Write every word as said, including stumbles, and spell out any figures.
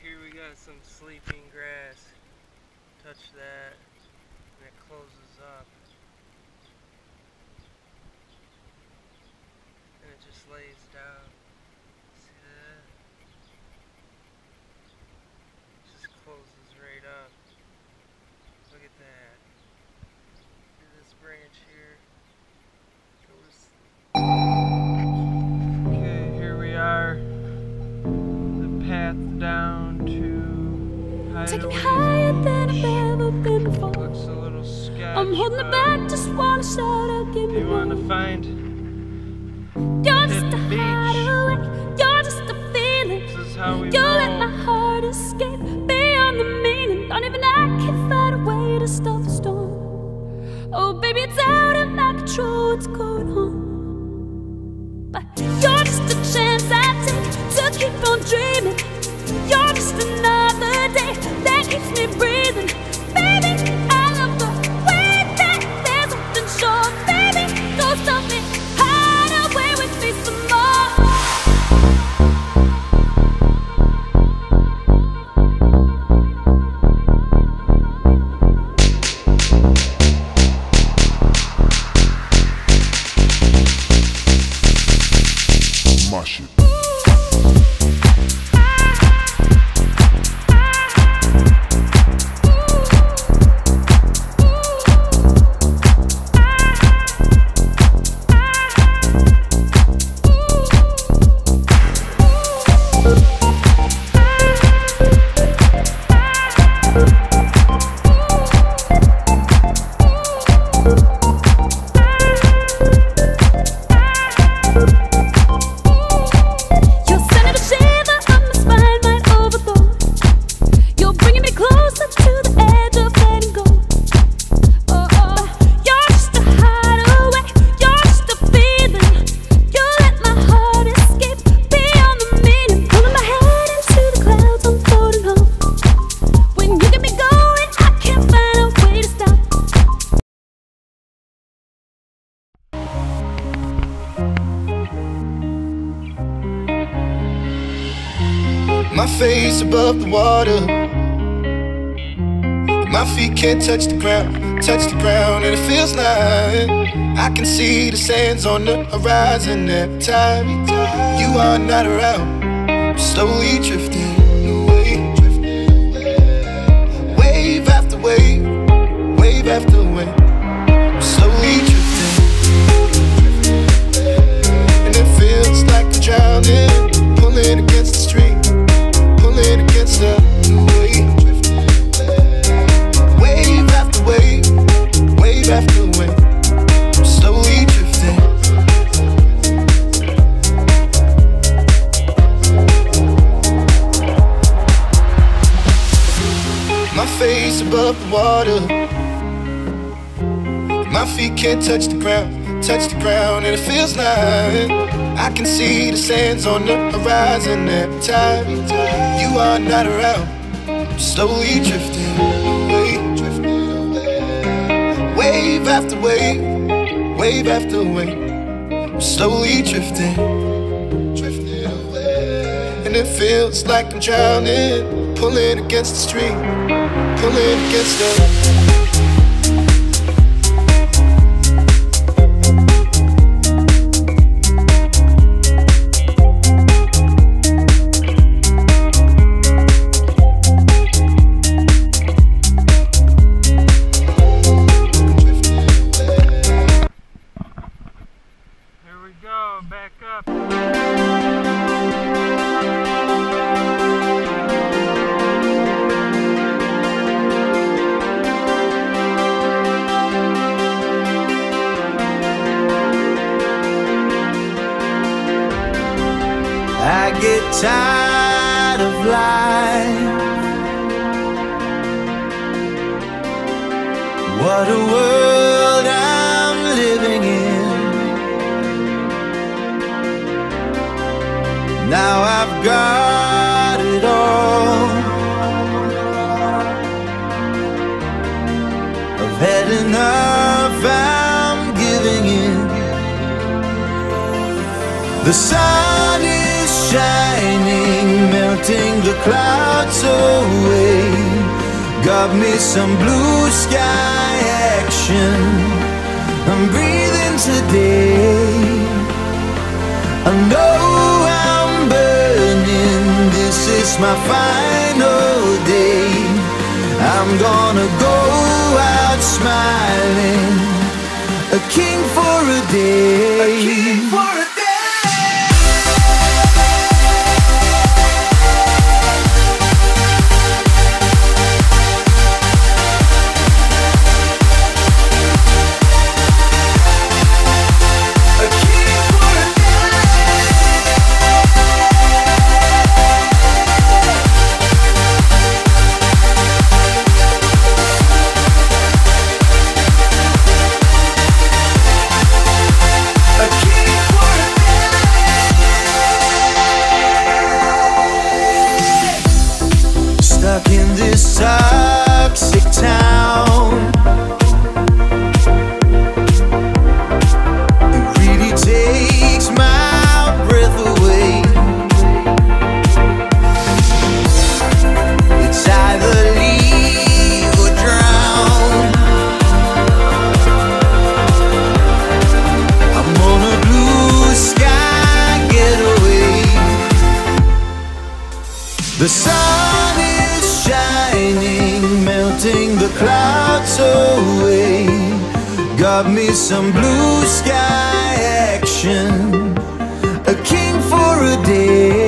here we got some sleeping grass. Touch that and it closes up. And it just lays down. See that? It just closes right up. Look at that. See this branch here? Go to sleep. Okay, here we are. The path down to Hideaways Taking higher than I've ever been before. Looks a little sketchy. I'm holding it back, just wanna shout out, give me you more. want to find You're just a beach. hideaway, you're just a feeling. This is how we You roll. let my heart escape beyond the meaning. Don't even I can find a way to stop the storm. Oh baby, it's out of my control what's going on. But you're just a chance I take to keep on dreaming. You're just another day that keeps me breathing. Baby, I love the way that there's nothing short. Baby, go stop me, hide away with me some more. My shit. My face above the water, my feet can't touch the ground, touch the ground, and it feels like I can see the sands on the horizon every time you are not around. I'm slowly drifting away, wave after wave, wave after wave. I'm slowly drifting, and it feels like I'm drowning, pulling against the stream. Against the wave, wave after wave, wave after wave, I'm slowly drifting. My face above the water, my feet can't touch the ground, touch the ground, and it feels like I can see the sands on the horizon every time you are not around. I'm slowly drifting away, drifting away, wave after wave, wave after wave. I'm slowly drifting, drifting away, and it feels like I'm drowning, pulling against the stream, pulling against the. Go back up. I get tired of life. What a world I'm living in. Now I've got it all. I've had enough, I'm giving in. The sun is shining, melting melting the clouds away. Got me some blue sky action. I'm breathing today. I know I'm burning. This is my final day. I'm gonna go out smiling, a king for a day. A king for a day. In this toxic town, it really takes my breath away. It's either leave or drown. I'm on a blue sky getaway. The sun is shining, melting the clouds away. Got me some blue sky action, a king for a day.